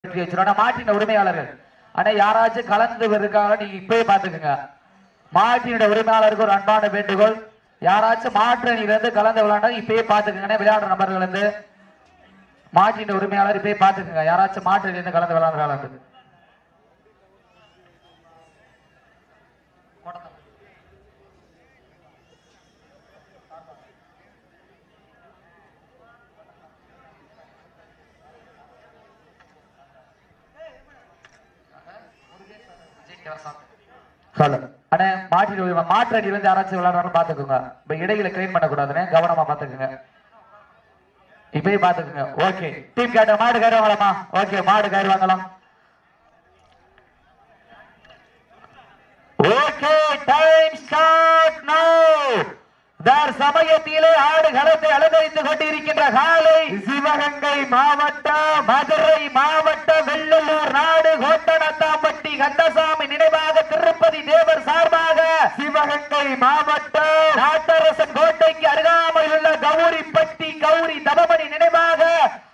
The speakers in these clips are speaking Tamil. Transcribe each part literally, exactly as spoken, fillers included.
மாட்டின உரிமையாளர்கள் ஆனா யாராச்சும் கலந்து இருக்காங்க நீங்க இப்பவே பாத்துக்கோங்க. மாட்டினோட உரிமையாளருக்கு ஒரு அன்பான வேண்டுகோள், யாராச்சும் மாற்று அணியில இருந்து கலந்து விளையாண்டா இப்பயே பாத்துக்கோங்க. விளையாடுற நபர்கள் இருந்து மாட்டின உரிமையாளர் இப்பயே பாத்துக்கோங்க. யாராச்சும் மாற்று அணியில இருந்து கலந்து விளையாடுறாங்க மாற்று அணியில இருந்து யாராச்சும் விளையாடுறாங்க பாத்துக்கோங்க. இப்ப இடையில கிளீன் பண்ணக்கூடாதுன்னு கவனமா பாத்துக்கோங்க. இப்பயே பாத்துக்கோங்க. ஓகே டீம் கேட்ட மாடு கயிறு வாங்கலாமா? ஓகே மாடு கயிறு வாங்கலாம். ஓகே டைம் ஸ்டார்ட் நவ. தார் சமயத்திலே ஆடு களத்தை அலங்கரித்துக் கொண்டிருக்கின்ற காலை சிவகங்கை மாவட்டம் மதுரை மாவட்டம் வெள்ளலூர் நாடு கோட்டனத்தாம்பட்டி கந்தசாமி நினைவாக திருப்பதி தேவர் சார்பாக சிவகங்கை மாவட்டம் நாட்டரசன் கோட்டைக்கு அருகாமையில் உள்ள கௌரிப்பட்டி கௌரி தபமணி நினைவாக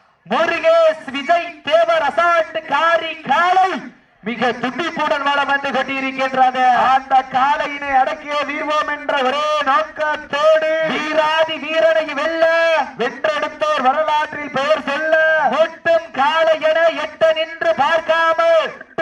முருகேஷ் விஜய் தேவர் அசால்ட் காரி காலை மிக துடிப்புடன் வளம் வந்து கொண்டிருக்கின்றது. அந்த காலையினை அடக்கிய வீர்வோம் என்ற ஒரே நோக்கத்தோடு வீராதி வீரனை வெல்ல வென்றெடுத்தோர் வரலாற்றில் பெயர் சொல்ல ஒட்டும் காலை என எட்ட நின்று பார்க்காமல்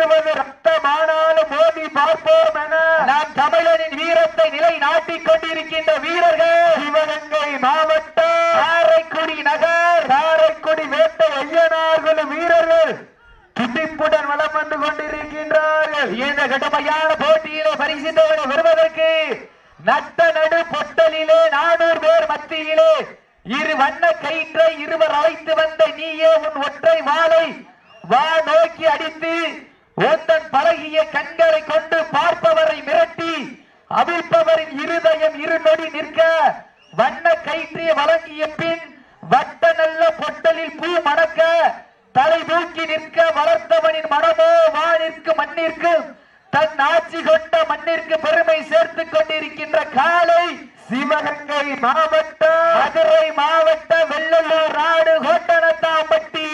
ரத்தமானாலும் மோதி பார்ப்போம் என நாம் தமிழனின் வீரத்தை நிலை நாட்டிக் கொண்டிருக்கின்ற வீரர்கள் சிவகங்கை மாவட்டம் காரைக்குடி நகர் காரைக்குடி வேட்டை ஐயனார்களும் வீரர்கள் துடிப்புடன் வளம் வந்து கொண்டிருக்கின்றார்கள். இந்த கடுமையான போட்டியிலே பரிசு தொகை வருவதற்கு நட்ட நடு பொட்டலிலே நானூறு பேர் மத்தியிலே இரு வண்ண கயிற்றை இருவர் அழைத்து வந்த நீயே உன் ஒற்றை வாளை வா நோக்கி அடித்து ஒத்தன் பழகிய கண்களை கொண்டு பார்ப்பவரை மிரட்டி அவிழ்ப்பவரின் இருதயம் இரு நொடி நிற்க வண்ண கயிற்றை வழங்கிய பின் வட்ட நல்ல பொட்டலில் பூ மணக்க தலை தூக்கி நிற்க வளர்த்தவனின் மனமோ வானிற்கு மண்ணிற்கு தன் ஆட்சி கொண்ட மண்ணிற்கு பெருமை சேர்த்துக் கொண்டிருக்கின்ற காலை சிவகங்கை மாவட்டம் மதுரை மாவட்டம் வெள்ளலூர் நாடு கோட்டனத்தாம்பட்டி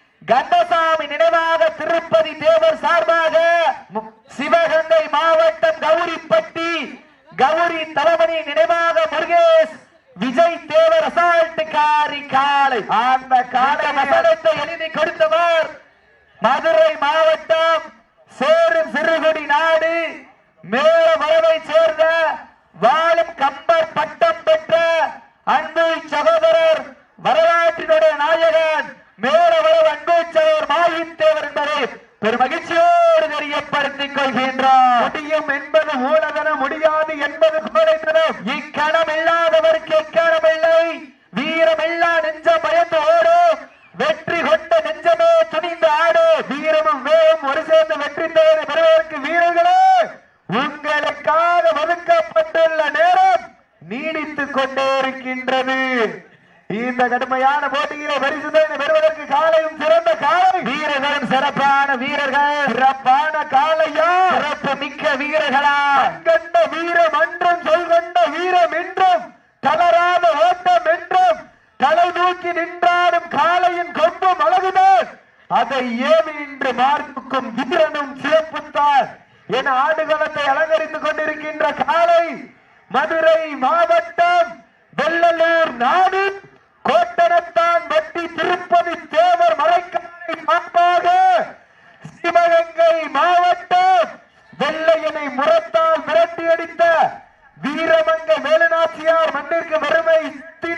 கந்தசாமி நினைவாக திருப்பதி தேவர் சார்பாக சிவகங்கை மாவட்டம் கௌரிப்பட்டி கௌரி தலமணி நினைவாக முருகேஷ் விஜய் தேவர் அசால்ட் காரி காலை அந்த காலை மசனத்தை எழுதி கொடுத்தவர் மதுரை மாவட்டம் சேரும் சிறுகுடி நாடு மேல வரவை சேர்ந்த வாழும் கம்பர் பட்டம் பெற்ற அன்பு சகோதரர் வரலாற்றினுடைய நாயகன் மேல வரவு அன்பு சகோதரர் மாயித்தேவர் என்பதை பெரும் மகிழ்ச்சியோடு தெரியப்படுத்திக் கொள்கின்றார். முடியும் என்பது மூலதனம், முடியாது என்பது கோடைத்தனம். இக்கணம் இல்லாதவருக்கு எக்கணம் இல்லை. வீரம் இல்லா நெஞ்ச பயந்து ஓடும், வெற்றி கொண்ட நெஞ்சமே துணிந்து ஆடு. வீரமும் வேகம் ஒரு சேர்ந்து வெற்றி தேவை பெறுவதற்கு வீரர்களே உங்களுக்காக ஒதுக்கப்பட்டுள்ள நேரம் நீடித்துக் கொண்டே இருக்கின்றது. இந்த கடுமையான போட்டியிலே பரிசு பெறுவதற்கு காலையும் சிறந்த காலை வீரர்களும் சிறப்பான வீரர்கள் சிறப்பான காலையா சிறப்பு மிக்க வீரர்களா கண்ட வீரம் அன்றும் சொல் கொண்ட வீரம் என்றும் தளராத ஓட்டம் என்றும் தலை தூக்கி நின்றாடும் காலையின் கொம்பும் அழகுதான் அதை ஏவி நின்று மார்க்கும் வீரனும் சிறப்புத்தான் என ஆடுகளத்தை அலங்கரித்துக் கொண்டிருக்கின்ற காலை மதுரை மாவட்டம் வெள்ளலூர் நாடு கோட்டனத்தான் வட்டி திருப்பதி தேவர் மலைக்காலை சார்பாக சிவகங்கை மாவட்டம் வெள்ளையனை முரத்தால் விரட்டி அடித்த வீரமங்க வேலுநாச்சியார் மண்ணிற்கு வறுமை திட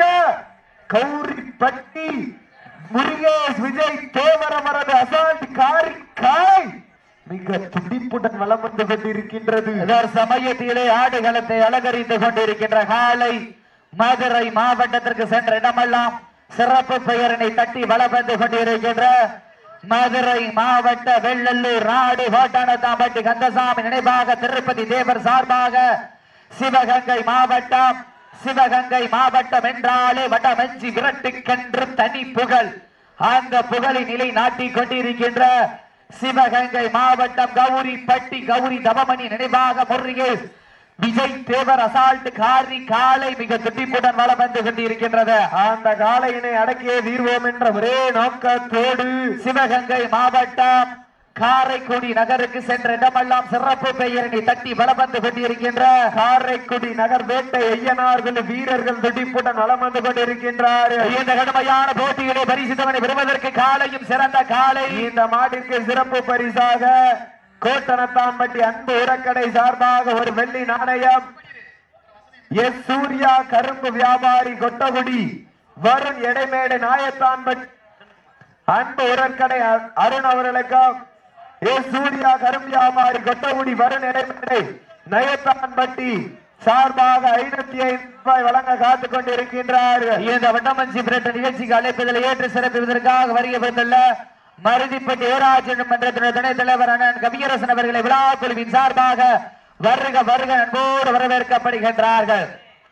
கௌரிப்பட்டி முருகேஷ் விஜய் தேவரமரது அசால்ட் காரி காய் மிக துடிப்புடன் வளம் வந்து கொண்டிருக்கின்றது. சமயத்திலே ஆடுகளத்தை அலங்கரித்துக் கொண்டிருக்கின்ற காலை மதுரை மாவட்டத்திற்கு சென்ற இடமெல்லாம் சிறப்பு பெயரினை தட்டி வளம் வந்து கொண்டிருக்கின்ற மதுரை மாவட்ட வெள்ளலூர் நாடு கோட்டனத்தாம்பட்டி கந்தசாமி நினைவாக திருப்பதி தேவர் சார்பாக சிவகங்கை மாவட்டம் சிவகங்கை மாவட்டம் என்றாலே வடமஞ்சி விரட்டுக்கென்று தனி புகழ். அந்த புகழை நிலை நாட்டிக் கொண்டிருக்கின்ற சிவகங்கை மாவட்டம் கௌரிப்பட்டி கௌரி தபமணி நினைவாக முருகேஷ் விஜய் தேவர் அசால்ட் காரி காலை மிக துடிப்புடன் வளம் வந்து கொண்டிருக்கின்றது. அந்த காலையினை அடக்கிய தீர்வோம் என்ற ஒரே நோக்கத்தோடு சிவகங்கை மாவட்டம் காரைக்குடி நகருக்கு சென்ற இடமெல்லாம் சிறப்பு பெயரினை தட்டி வளம் வந்து கொண்டிருக்கின்ற காரைக்குடி நகர் வேட்டை ஐயனார்கள் வீரர்கள் துடிப்புடன் வளம் வந்து கொண்டிருக்கின்றார். இந்த கடுமையான போட்டிகளை பரிசுத்தவனை பெறுவதற்கு காலையும் சிறந்த காலை. இந்த மாட்டிற்கு சிறப்பு பரிசாக கோட்டனத்தான்பட்டி அன்பு உரக்கடை சார்பாக ஒரு வெள்ளி நாணயம், எஸ் சூர்யா கரும்பு வியாபாரி கொட்டகுடி வருண் எடைமேடை நாயத்தான்பட்டி அன்பு உரக்கடை அருண் அவர்களுக்கும், எஸ் சூர்யா கரும்பு வியாபாரி கொட்டகுடி வருண் எடைமேடை நயத்தான்பட்டி சார்பாக ஐநூத்தி ஐந்து ரூபாய் வழங்க காத்துக் கொண்டிருக்கின்றார். இந்த வட்டமஞ்சி பிரட்ட நிகழ்ச்சிக்கு அழைப்பதில் ஏற்று சிறப்பிப்பதற்காக வருகை வந்துள்ள மருதிப்பட்டி ஊராட்சி மன்றத்தினர் துணைத் தலைவர் அண்ணன் கவியரசன் அவர்களை விழா குழுவின் சார்பாக வருக வருக அன்போடு வரவேற்கப்படுகின்றார்கள்.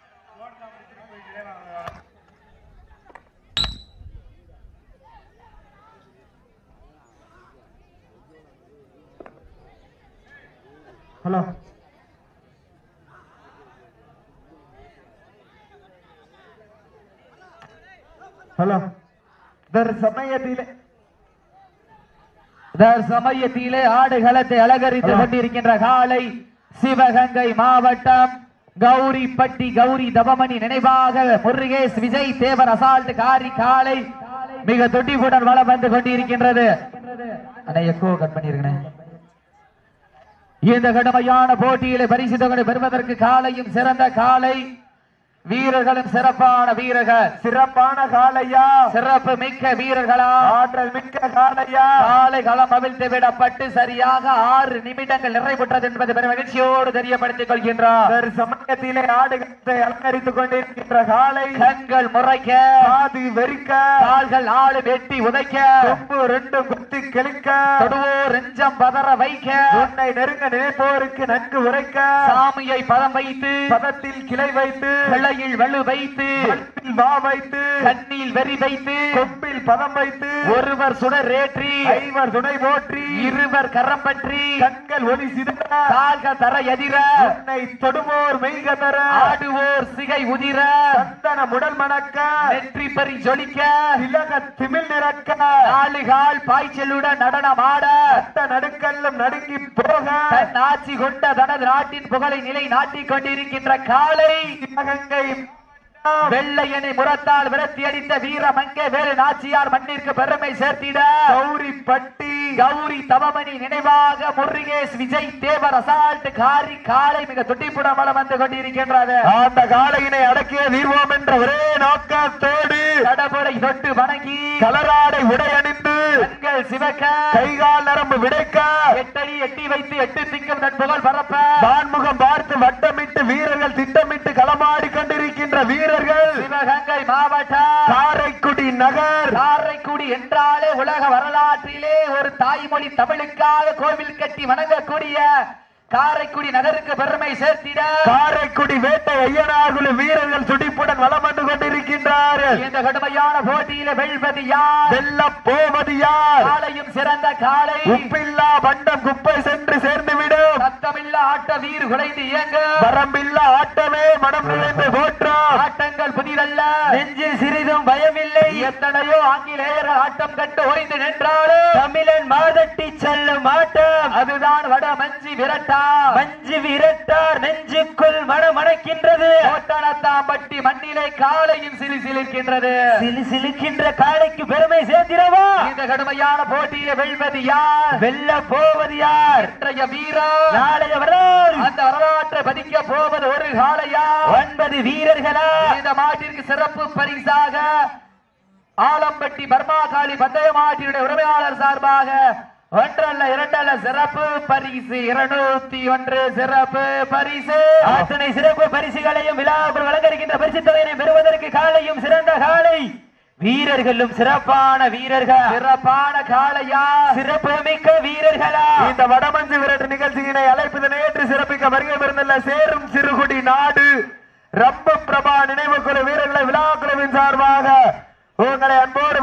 ஹலோ ஹலோ சமயத்திலே சமயத்திலே ஆடுகளத்தை அலங்கரித்து கொண்டிருக்கின்ற காலை சிவகங்கை மாவட்டம் கௌரிப்பட்டி கௌரி தபமணி நினைவாக முருகேஷ் விஜய் தேவர் அசால்ட் காரி காலை மிக துடிப்புடன் வளம் வந்து கொண்டிருக்கின்றது. இந்த கடுமையான போட்டியிலே பரிசு தொகை பெறுவதற்கு காலையும் சிறந்த காலை, வீரர்களும் சிறப்பான வீரர்கள். சிறப்பான காலையா, சிறப்பு மிக்க வீரர்களா, ஆற்றல் மிக்க காலையா. காலை களம் அவிழ்த்து விடப்பட்டு சரியாக ஆறு நிமிடங்கள் நிறைவுற்றது என்பது பெரும் மகிழ்ச்சியோடு தெரியப்படுத்திக் கொள்கின்றார். சமயத்திலே ஆடுகளத்தை அலங்கரித்துக் கொண்டிருக்கின்ற காலை கண்கள் முறைக்க, காது வெறிக்க, கால்கள் ஆளு வெட்டி உதைக்க, கொம்பு ரெண்டும் குத்தி கிழிக்க, தொடுவோர் நெஞ்சம் பதற வைக்க, உன்னை நெருங்க நினைப்போருக்கு நன்கு உரைக்க, சாமியை பதம் வைத்து பதத்தில் கிளை வைத்து, வலு வைத்து, வா வைத்து, கண்ணில் வெறி வைத்து, கொம்பில் பதம் வைத்து, ஒருவர் சுடர் ஏற்றி, ஐவர் துணை போற்றி, இருவர் கரம் பற்றி, கண்கள் ஒளி சிதற, கால்கள் தர எதிர, உன்னை தொடுவோர் மெய்க தர, ஆடுவோர் சிகை உதிர, சந்தன முடல் மணக்க, நெற்றி பறி ஜொலிக்க, திலக திமிழ் நிறக்க, நாலுகால் பாய்ச்சலுடன் நடனம் ஆட, நடுக்கல்லும் நடுங்கி போக, தன் ஆட்சி கொண்ட தனது நாட்டின் புகழை நிலை நாட்டிக் கொண்டிருக்கின்ற காலை சிவகங்கை வெள்ளையனை முரத்தால் விரட்டி அடித்த வீரமங்கே வேறு நாச்சியார் மண்ணிற்கு பெருமை சேர்த்திட கௌரிப்பட்டி கௌரி தவமணி நினைவாக முருகேஷ் விஜய் தேவர் அசால்ட் காரி காலை மிக துடிப்புடன் வளம் வந்து கொண்டிருக்கின்றது. அந்த காலையினை அடக்கிய தீர்வோம் என்ற ஒரே நோக்கத்தோடு கடவுளை தொட்டு வணங்கி கலராடை உடை அணிந்து கண்கள் சிவக்க கைகால் நரம்பு விடைக்க எட்டடி எட்டி வைத்து எட்டு திக்கும் தன் புகழ் பரப்ப வான்முகம் பார்த்து வட்டமிட்டு வீரர்கள் திட்டமிட்டு களமாடி கொண்டிருக்கின்ற வீரர்கள் சிவகங்கை மாவட்டம் காரைக்குடி நகர். காரைக்குடி என்றாலே உலக வரலாற்றிலே ஒரு தாய்மொழி தமிழுக்காக கோவில் கட்டி வணங்கக்கூடிய காரைக்குடி நகருக்கு பெருமை சேர்த்திட காரைக்குடி வேட்டை ஐயனாகுல வீரர்கள் துடிப்புடன் வளம் வந்து கொண்டிருக்கின்றார்கள். இந்த கடுமையான போட்டியில வெல்வது யார், வெல்ல போவது யார்? காலையும் சிறந்த காலை, உப்பில்லா பண்டம் குப்பை சென்று சேர்ந்துவிடும், சத்தமில்லா ஆட்ட வீர் குலைந்து இயங்க, வரம்பில்லா ஆட்டமே மனம் நிறைந்து போற்றும், ஆட்டங்கள் புதிதல்ல, நெஞ்சில் சிறிதும் பயமில்லை. எத்தனையோ ஆங்கிலேயர்கள் ஆட்டம் கண்டு ஓய்ந்து நின்றாலும் தமிழன் மாதட்டி செல்லும் ஆட்டம் அதுதான் வட மஞ்சி விரட்டா. மஞ்சு விரட்டார் நெஞ்சுக்குள் மனமணக்கின்றது. கோட்டனத்தாம்பட்டி மண்ணிலே காலையும் சிலி சிலிர்க்கின்றது. சிலி சிலிக்கின்ற காலைக்கு பெருமை சேர்த்திடவா? இந்த கடுமையான போட்டியில வெல்வது யார், வெல்ல போவது யார்? இன்றைய வீரர், நாளைய வரலாறு, அந்த வரலாற்றை பதிக்க போவது ஒரு காளையா, ஒன்பது வீரர்களா? இந்த மாட்டிற்கு சிறப்பு பரிசாக ஆலம்பட்டி பர்மாகாளி பந்தய மாட்டினுடைய உரிமையாளர் சார்பாக ஒன்றல்ல இரண்டல்ல சிறப்பு பரிசு இருநூத்தி ஒன்று சிறப்பு பரிசு. அத்தனை சிறப்பு பரிசுகளையும் விழாவில் வழங்கிருக்கின்ற பரிசு தொகையினை பெறுவதற்கு காலையும் சிறந்த காலை, வீரர்களும் சிறப்பான வீரர்கள், சிறப்பான காளையா, சிறப்பு மிக்க வீரர்களா? இந்த வடமஞ்சு விரட்டு நிகழ்ச்சியினை அழைப்பதனை ஏற்று சிறப்பிக்க வருகை பெறுந்துள்ள சேரும் சிறுகுடி நாடு ரம்ப பிரபா நினைவு குழு வீரர்களை விழா குழுவின் சார்பாக உங்களை அன்போடு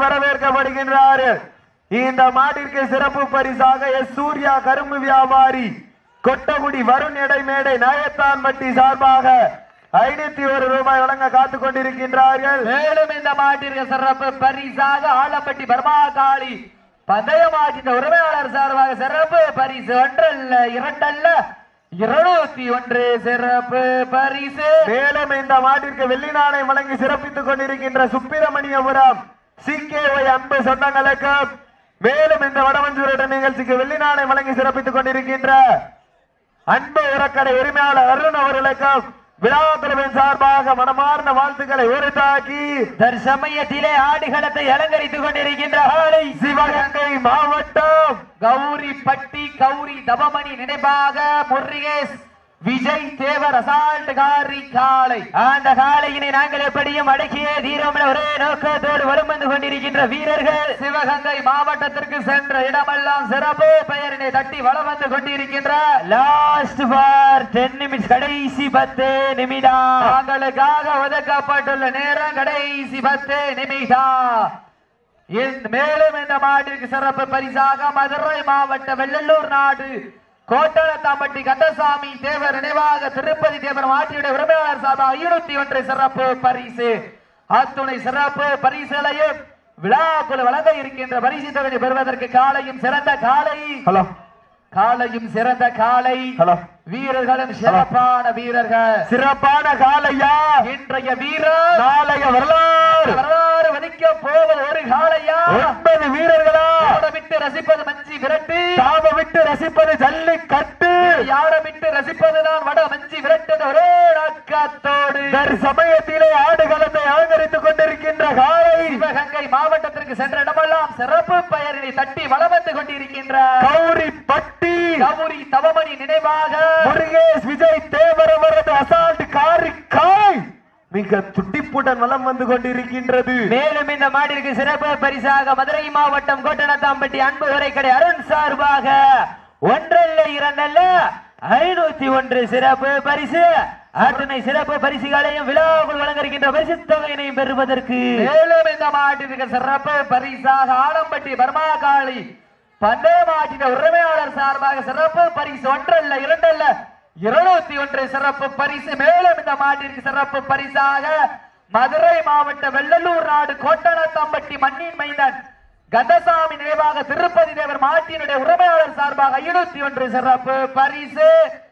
வரவேற்கப்படுகின்றார்கள். இந்த மாட்டிற்கு சிறப்பு பரிசாக எஸ் சூர்யா கரும்பு வியாபாரி கொட்டகுடி வருண் எடை மேடை நாயத்தான்பட்டி சார்பாக ஐநூத்தி ஒரு ரூபாய் வழங்க காத்துக் கொண்டிருக்கின்றார்கள். மேலும் இந்த மாட்டிற்கு சிறப்பு பரிசாக ஆலப்பட்டி பர்மாகாளி பந்தயமாற்றின உரிமையாளர் சார்பாக சிறப்பு பரிசு ஒன்றல்ல இரண்டல்ல இருநூத்தி ஒன்று சிறப்பு பரிசு. மேலும் இந்த மாட்டிற்கு வெள்ளி நாணயம் வழங்கி சிறப்பித்துக் கொண்டிருக்கின்ற சுப்பிரமணியபுரம் சி கே ஒய் அன்பு சொந்தங்களுக்கு, மேலும் இந்த வடமஞ்சூர நிகழ்ச்சிக்கு வெள்ளி நாணயம் வழங்கி சிறப்பித்துக் கொண்டிருக்கின்ற அன்பு உரக்கடை உரிமையாளர் அருண் அவர்களுக்கும் விழாக்குழுவின் சார்பாக மனமார்ந்த வாழ்த்துக்களை உரித்தாக்கி தற்சமயத்திலே ஆடுகளத்தை அலங்கரித்துக் கொண்டிருக்கின்ற சிவகங்கை மாவட்டம் கௌரிப்பட்டி கௌரி தபமணி நினைவாக முருகேஷ் விஜய் தேவர் அசால்ட் காரி காளை. அந்த காளையினை நாங்கள் எப்படியும் அடக்கியே தீரம் ஒரே நோக்கத்தோடு வலம் வந்து கொண்டிருக்கின்ற வீரர்கள் சிவகங்கை மாவட்டத்திற்கு சென்ற இடமெல்லாம் சிறப்பு பெயரினை தட்டி வலம் வந்து கொண்டிருக்கின்ற லாஸ்ட் பார் டென் நிமிஷம் கடைசி பத்து நிமிடம் தாங்களுக்காக ஒதுக்கப்பட்டுள்ள நேரம் கடைசி பத்து நிமிடம். மேலும் இந்த மாட்டிற்கு சிறப்பு பரிசாக மதுரை மாவட்ட வெள்ளலூர் நாடு கோட்டளத்தாம்பட்டி கந்தசாமி தேவர் நினைவாக திருப்பதி தேவர் மாட்டியுடைய உரிமையாளர் சார்பாக ஐநூத்தி ஒன்று சிறப்பு பரிசு. அத்துணை சிறப்பு பரிசுகளையும் விழாக்குழு வழங்க இருக்கின்ற பரிசு தொகையை பெறுவதற்கு காலையும் சிறந்த காலை ஹலோ காலையும் சிறந்த காலை ஹலோ வீரர்களும் சிறப்பான வீரர்கள் சிறப்பான காலையா இன்றைய வீரர் நாளைய வரலாறு வரலாறு வதிக்க போவது ஒரு காலையா ஒன்பது வீரர்களா விட்டு ரசிப்பது மஞ்சி விரட்டு தாம விட்டு ரசிப்பது ஜல்லிக்கட்டு யாரை விட்டு ரசிப்பதுதான் வட மஞ்சி விரட்டு ஒரே நோக்கத்தோடு சமயத்திலே ஆடுகளத்தை அலங்கரித்துக் கொண்டிருக்கின்ற காலை சிவகங்கை மாவட்டத்திற்கு சென்ற இடமெல்லாம் சிறப்பு பெயரினை தட்டி வலம் வந்து கொண்டிருக்கின்ற கௌரிப்பட்டி கௌரி தவமணி நினைவாக முருகேஷ் விஜய் தேவர் அவரது அசால்ட் காரி காலை மிக துட்டிப்புடன் வலம் வந்து கொண்டிருக்கின்றது. மேலும் இந்த மாடிற்கு சிறப்பு பரிசாக மதுரை மாவட்டம் கோட்டனத்தாம்பட்டி அன்பு உரைக்கடை அருண் சார்பாக ஒன்றல்ல இரண்டல்ல ஐநூத்தி ஒன்று சிறப்பு பரிசு. அத்தனை சிறப்பு பரிசுகளையும் விழாவுக்குள் வழங்க இருக்கின்ற பரிசு தொகையினையும் பெறுவதற்கு மேலும் இந்த மாட்டிற்கு சிறப்பு பரிசாக ஆலம்பட்டி பர்மாகாளி பந்தயமாற்றின உரிமையாளர் சார்பாக சிறப்பு பரிசு ஒன்றல்ல இரண்டல்ல இருநூத்தி ஒன்று சிறப்பு பரிசு. மேலும் இந்த மாட்டிற்கு சிறப்பு பரிசாக மதுரை மாவட்ட வெள்ளலூர் நாடு கோட்டனத்தாம்பட்டி மண்ணின் மைந்தன் கந்தசாமி நினைவாக திருப்பதி தேவர் மாட்டினுடைய உரிமையாளர் சார்பாக ஐநூத்தி ஒன்று சிறப்பு பரிசு.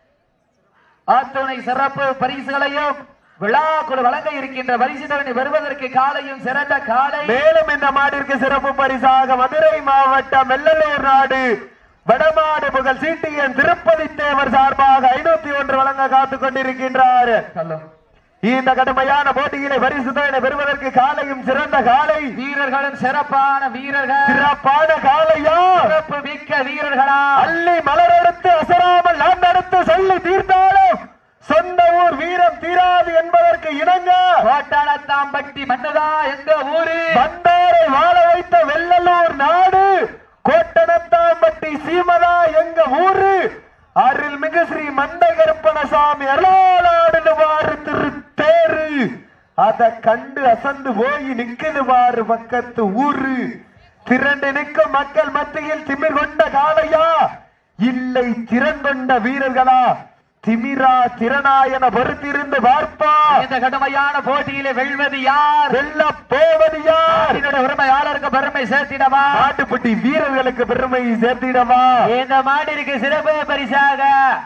அத்துணை சிறப்பு பரிசுகளையும் விழாக்குழு வழங்க இருக்கின்ற பரிசு தொகை வருவதற்கு காலையும் சிறந்த காலை. மேலும் இந்த மாட்டிற்கு சிறப்பு பரிசாக மதுரை மாவட்டம் வெள்ளலூர் நாடு வடமாடு புகழ் சீட்டியன் திருப்பதி தேவர் சார்பாக ஐநூத்தி ஒன்று வழங்க காத்துக் கொண்டிருக்கின்றார். இந்த கடுமையான போட்டியிலே பரிசு தொகை பெறுவதற்கு காலையும் சிறந்த காலை வீரர்களும் சிறப்பான வீரர்கள் சிறப்பான காலையா சிறப்பு மிக்க வீரர்களா அள்ளி மலரெடுத்து அசராமல் நான் நடத்து சொல்லி தீர்த்தாலும் சொந்த ஊர் வீரம் தீராது என்பதற்கு இணங்க கோட்டனத்தாம்பட்டி மன்னதா எங்க ஊரு வந்தாரை வாழ வைத்த வெள்ளலூர் நாடு கோட்டனத்தாம்பட்டி சீமதா எங்க ஊரு அருள்மிகு ஸ்ரீ மண்டகருப்பணசாமி அருளாடுவாரு திருத்தேரு அத கண்டு அசந்து போய் நிக்குதுவாரு பக்கத்து ஊரு திரண்டு நிற்கும் மக்கள் மத்தியில் திமிர் கொண்ட காளையா இல்லை திறன் கொண்ட வீரர்களா திமிரா திறனாயன பொறுத்திருந்து பார்ப்பா. இந்த கடுமையான போட்டியிலே வெல்வது யார் வெல்ல போவது யார் என்னுடைய உரிமையாளருக்கு பெருமை சேர்த்திடவா நாட்டுப்பட்டி வீரர்களுக்கு பெருமை சேர்த்திடவா. இந்த மாட்டிற்கு சிறப்பு பரிசாக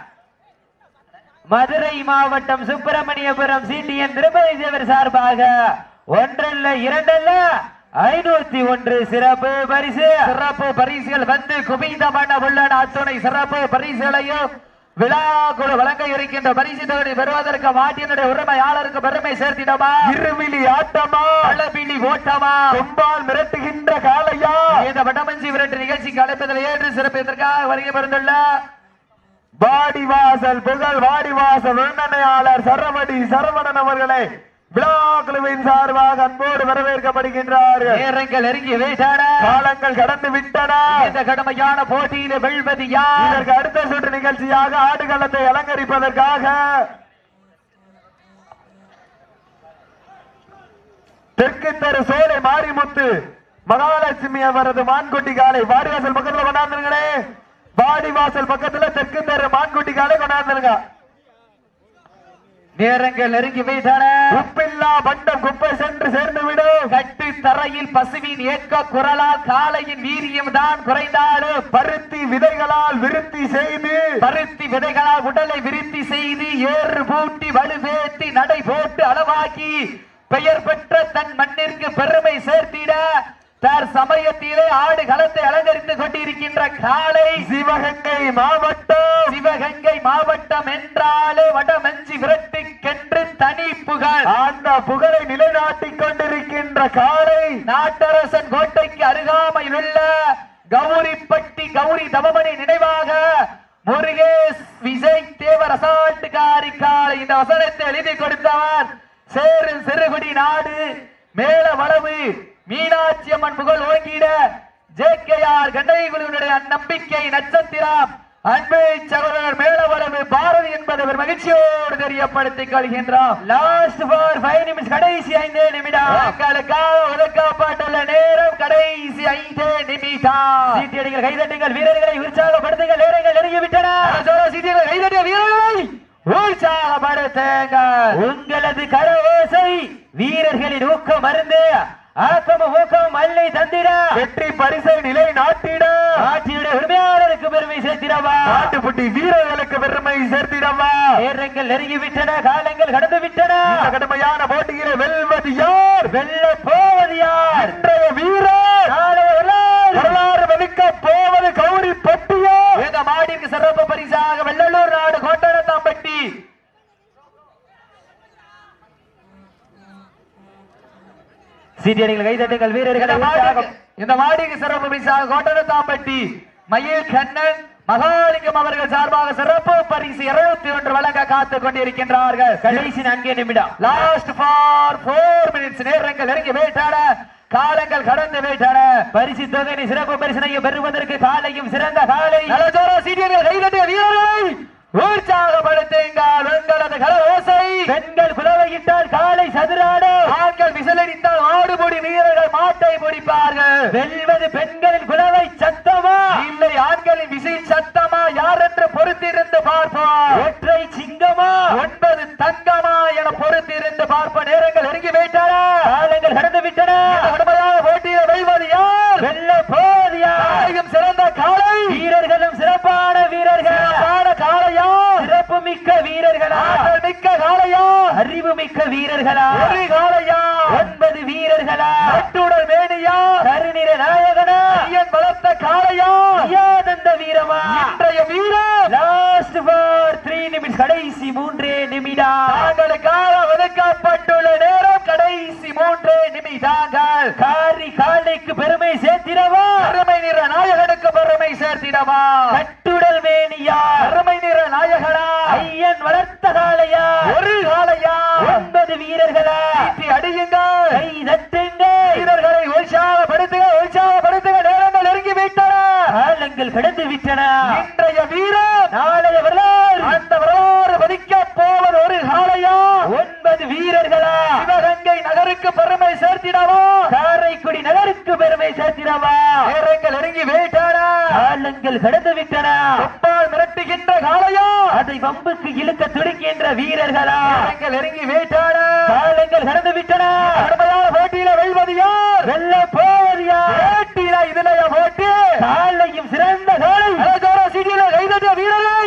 மதுரை மாவட்டம் சுப்பிரமணியபுரம் சீட்டியன் திருப்பதி தேவர் சார்பாக ஒன்றல்ல இரண்டல்ல ஐநூத்தி ஒன்று சிறப்பு பரிசு. சிறப்பு பரிசுகள் வந்து குவிந்தமான உள்ளன. அத்துணை சிறப்பு பரிசுகளையும் விழாக்குழு வழங்க இருக்கின்ற பரிசு தொகை பெறுவதற்கு மாட்டினுடைய உரிமையாளருக்கு பெருமை சேர்த்திடமா இருவிழி ஆட்டமா அளவிழி ஓட்டமா கொம்பால் மிரட்டுகின்ற காளையா இந்த வடமஞ்சி விரட்டு நிகழ்ச்சிக்கு அழைப்பதில் ஏற்று சிறப்பிற்காக வருகை பெறுந்துள்ள வாடிவாசல் புகழ் வாடிவாசல் உடனடியாளர் சரவடி சரவணன் அவர்களை விழாக்குழுவின் சார்பாக அன்போடு வரவேற்கப்படுகின்றார்கள். நேரங்கள் நெருங்கி விட்டன, காலங்கள் கடந்து விட்டன. இந்த கடுமையான போட்டியில வெல்வது யார்? இதற்கு அடுத்த சுற்று நிகழ்ச்சியாக ஆடுகளத்தை அலங்கரிப்பதற்காக தெற்கு தெரு சோலை மாரிமுத்து மகாலட்சுமி அவரது மான்குட்டி காலை வாடிவாசல் பக்கத்தில் கொண்டாந்துங்களே. வாடிவாசல் பக்கத்துல தெற்கு தெரு மான்குட்டி காலை கொண்டாந்துருங்க. நேரங்கள் நெருங்கி வைத்தன. உப்பில்லா பண்டம் குப்பை சென்று சேர்ந்து விடும். கட்டு தரையில் பசுவின் ஏக்க குரலால் காலையின் வீரியம் தான் குறைந்தாலும் பருத்தி விதைகளால் விருத்தி செய்து பருத்தி விதைகளால் உடலை விருத்தி செய்து ஏறு பூட்டி வலுவேற்றி நடை போட்டு அளவாக்கி பெயர் பெற்ற தன் மண்ணிற்கு பெருமை சேர்த்திட தர் சமயத்திலே ஆடு களத்தை அலங்கரித்துக் கொண்டிருக்கின்ற காலை சிவகங்கை மாவட்டம். சிவகங்கை மாவட்டம் என்றாலே வடமஞ்சி விரட்டுக்கென்று தனி புகழ். அந்த புகழை நிலைநாட்டிக் கொண்டிருக்கின்ற காலை நாட்டரசன் கோட்டைக்கு அருகாமையில் உள்ள கௌரிப்பட்டி கௌரி தவமணி நினைவாக முருகேஷ் விஜய் தேவர் அசால்ட்டுக்காரி காலை. இந்த வசனத்தை எழுதி கொடுத்தவர் சேரு சிறுகுடி நாடு மேல வளவு மீனாட்சி அம்மன் புகழ் ஓங்கிட ஜே கே ஆர் கண்டைக்குழுவினுடைய நம்பிக்கை நட்சத்திரம் அன்பு சகோதரர் மேலவளவு பாரதி என்பதை ஒரு மகிழ்ச்சியோடு தெரியப்படுத்திக் கொள்கின்றோம். லாஸ்ட் ஃபார் ஃபைவ் நிமிஷம், கடைசி ஐந்து நிமிடம் உங்களுக்காக ஒதுக்கப்பட்டுள்ள நேரம் கடைசி ஐந்து நிமிடம். சீட்டியடிகள் கைதட்டுங்கள், வீரர்களை உற்சாகப்படுத்துங்கள், நேரங்கள் நெருங்கிவிட்டன. சீட்டியடிகள் கைதட்டிய வீரர்களை உற்சாகப்படுத்துங்கள். உங்களது கர ஓசை வீரர்களின் ஊக்கம் மருந்து ஆக்கமும் ஊக்கமும் அல்லை தந்திட வெற்றி பரிசை நிலை நாட்டிட ஆட்சியுடைய உரிமையாளருக்கு பெருமை சேர்த்திடவா, நாட்டுப்புட்டி வீரர்களுக்கு பெருமை சேர்த்திடவா. நேரங்கள் நெருங்கிவிட்டன, காலங்கள் கடந்து விட்டன. கடுமையான போட்டியிலே வெல்வது யார், வெல்ல போவது யார்? இன்றைய வீரர் நாளைய வரலாறு வதிக்க போவது கௌரி பட்டியா. இந்த மாடிற்கு சிறப்பு பரிசாக வெள்ளலூர் நாடு கோட்டனத்தாம்பட்டி சீட்டியடிகள் கைதட்டுங்கள், வீரர்கள் இந்த மாடிக்கு சிறப்பு பரிசாக கோட்டனத்தாம்பட்டி மயில் கண்ணன் மகாலிங்கம் அவர்கள் சார்பாக சிறப்பு பரிசு இருநூத்தி ஒன்று வழங்க காத்துக் கொண்டிருக்கின்றார்கள். கடைசி நான்கு நிமிடம், லாஸ்ட் ஃபார் போர் மினிட்ஸ். நேரங்கள் நெருங்கி விட்டன, காலங்கள் கடந்து விட்டன. பரிசு தொகையை சிறப்பு பரிசனையை பெறுவதற்கு காலையும் சிறந்த காலை. சீட்டியடிகள் கைதட்டிய வீரர்களை உற்சாகப்படுத்துங்கள். உங்களது கல ஓசை. பெண்கள் குலவையிட்டால் காலை சதுராடும், ஆண்கள் விசிலடித்தால் ஆடுபொடி வீரர்கள் மாட்டை பிடிப்பார்கள். வெல்வது பெண்களின் குலவை சத்தமா இல்லை ஆண்களின் விசில் சத்தமா? யார் என்று பொறுத்திருந்து பார்ப்போம். ஒற்றை சிங்கமா ஒன்பது தங்கமா என பொறுத்திருந்து பார்ப்போம். நேரங்கள் நெருங்கி விட்டன, காலங்கள் கடந்து விட்டன. கடுமையான போட்டியில் வெல்வது யார், வெல்ல போவது யார்? சிறந்த காலை, வீரர்களும் சிறப்பான வீரர்கள். காலையா, சிறப்பு மிக்க வீரர்களா, மிக்க காலையா, அறிவு மிக்க வீரர்களா, ஒரு காலையா, ஒன்பது வீரர்களா, கட்டுடல் மேனியா, கருநிற நாயகனா, ஐயன் வளர்த்த காலையா, ஐயானந்த வீரமா? இன்றைய வீரர் லாஸ்ட் ஃபார் த்ரீ நிமிஷம், கடைசி மூன்றே நிமிடம். தாங்களுக்காக ஒதுக்கப்பட்டுள்ள நேரம் கடைசி மூன்றே நிமிடங்கள். காரி காலைக்கு பெருமை சேர்த்திடவா, பெருமை நிற நாயகனுக்கு பெருமை சேர்த்திடவா? கட்டுடல் மேனியா, பெருமை நிற நாயகனா, ஐயன் வளர்த்த காலையா, ஒரு காலையா, ஒன்பது வீரர்களா? அடியுங்கள், கை தட்டுங்கள், வீரர்களை உற்சாகப்படுத்துக உற்சாகப்படுத்துக. நேரங்கள் நெருங்கி விட்டன, காலங்கள் கடந்து விட்டன. இன்றைய வீரர் நாளைய வரலாறு, அந்த வரலாறு பதிக்க போவது ஒரு காலையா, ஒன்பது வீரர்களா? சிவகங்கை நகருக்கு பெருமை சேர்த்திடவா, காரைக்குடி நகருக்கு பெருமை சேர்த்திடவா? நேரங்கள் நெருங்கி விட்டன, காலங்கள் கடந்து விட்டன. ஒப்பால் மிரட்டுகின்ற காலையா, அதை வம்புக்கு இழுக்க துடிக்கின்ற வீரர்களா? நேரங்கள் நெருங்கி விட்டன, காலங்கள் கடந்து விட்டன. கடுமையான போட்டியில வெல்வது யார், வெல்ல போவது யார்? போட்டியில இதுலய போட்டி, காலையும் சிறந்த காலை. சீட்டியில கைதட்டிய வீரரை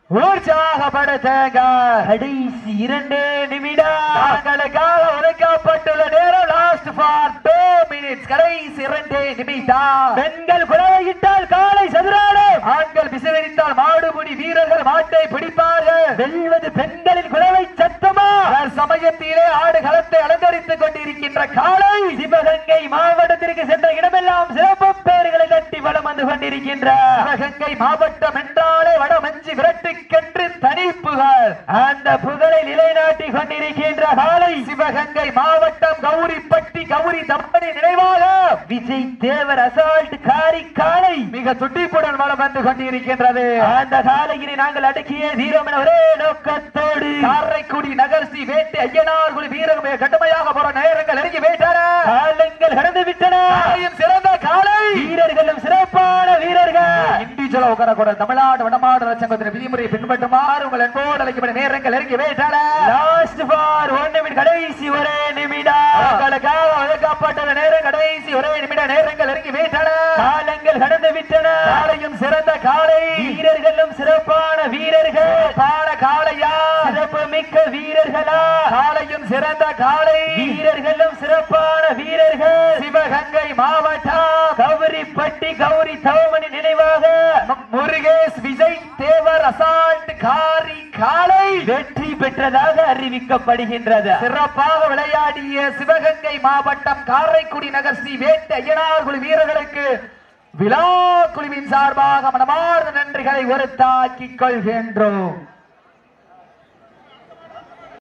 உற்சாகப்படுத்துங்க. கடைசி இரண்டே நிமிடம், தாங்களுக்காக ஒதுக்கப்பட்டுள்ள நேரம் லாஸ்ட் ஃபார் டூ மினிட்ஸ், கடைசி இரண்டே நிமிடம். பெண்கள் குலவையிட்டால் காலை சதுராடும், ஆண்கள் விசிலடித்தால் மாடுபுடி வீரர்கள் மாட்டை பிடிப்பார்கள். வெல்வது பெண்களின் குலவை சத்தமா? சமயத்திலே ஆடு களத்தை அலங்கரித்துக் கொண்டிருக்கின்ற காலை சிவகங்கை மாவட்டத்திற்கு சென்ற இடமெல்லாம் சிறப்பு பெயர்களை தட்டி வளம் வந்து கொண்டிருக்கின்ற சிவகங்கை மாவட்டம் என்றாலே வடமஞ்சி விரட்டுக்கென்று தனி புகழ். அந்த புகழை நிலைநாட்டி கொண்டிருக்கின்ற காலை சிவகங்கை மாவட்டம் கௌரிப்பட்டி கௌரி தம்பனி நினைவாக விஜய் தேவர் அசால்ட் காரி காலை மிக துட்டிப்புடன் வளம் வந்து கொண்டிருக்கின்றது. அந்த காலையினை நாங்கள் அடக்கிய தீரம் என ஒரே நோக்கத்தோடு காரைக்குடி நகர்சி வேட்டை ஐயனார் குழு வீரர்கள் கடுமையாக போற நேரங்கள் நெருங்கி விட்டன, காலங்கள் கடந்து விட்டன. சிறந்த காலை, வீரர்களும் சிறப்பான வீரர்கள் இண்டிவிஜுவலா உட்காரக்கூட தமிழ்நாடு வடமாடு சங்கத்தின் விதிமுறையை பின்பற்றுமாறு உங்கள் அன்போடு அழைக்கப்படும் நேரங்கள் இறங்கி வேட்டாள லாஸ்ட் ஃபார் ஒன் நிமிடம் கடைசி ஒரே நிமிடம் உங்களுக்காக ஒதுக்கப்பட்ட நேரம் கடைசி ஒரே நிமிடம் நேரங்கள் இறங்கி வேட்டாள காலங்கள் கடந்து விட்டன காலையும் சிறந்த காலை வீரர்களும் சிறப்பான வீரர்கள் பாட காலையா சிறப்பு மிக்க வீரர்களா காலையும் சிறந்த காலை வீரர்களும் சிறப்பான வீரர்கள் சிவகங்கை மாவட்டம் கௌரிப்பட்டி கௌரி தவமணி நினைவாக முருகேஷ் விஜய் தேவர் அசால்ட் காரி காலை வெற்றி பெற்றதாக அறிவிக்கப்படுகின்றது. சிறப்பாக விளையாடிய சிவகங்கை மாவட்டம் காரைக்குடி நகர் ஸ்ரீ வேட்ட ஐயனார் குழு வீரர்களுக்கு விழா குழுவின் சார்பாக மனமார்ந்த நன்றிகளை உறுத்தாக்கிக் கொள்கின்றோம்.